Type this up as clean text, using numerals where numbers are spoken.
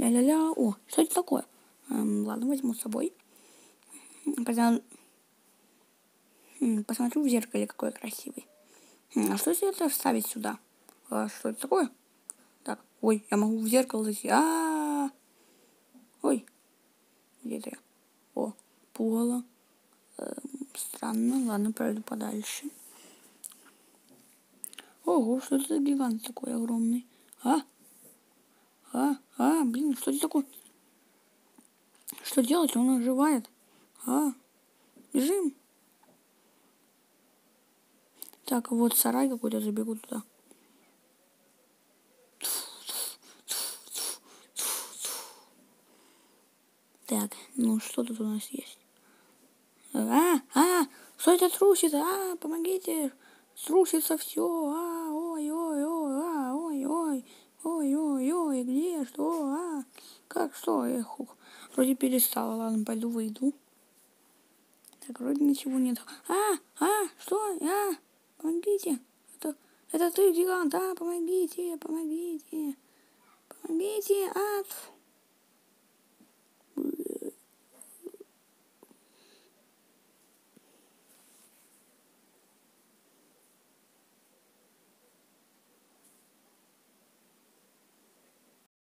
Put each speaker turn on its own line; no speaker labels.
Ля-ля-ля. О, что это такое? Ладно, возьму с собой. Посмотрю в зеркале, какой красивый. А что если это вставить сюда? Что это такое? Так, ой, я могу в зеркало зайти. Ой, где-то я. О, пола. Странно, ладно, пройду подальше. Ого, что это за гигант такой огромный? Блин, что это такое? Что делать? Он оживает. Бежим. Так, вот сарай какой-то, забегу туда. Так, ну что тут у нас есть? Что это трусится? Помогите! Срушится все. Ой, где, что, как, что? Вроде перестала, ладно, пойду выйду. Так, вроде ничего нет. Что? Помогите. Это ты, гигант, помогите. Помогите.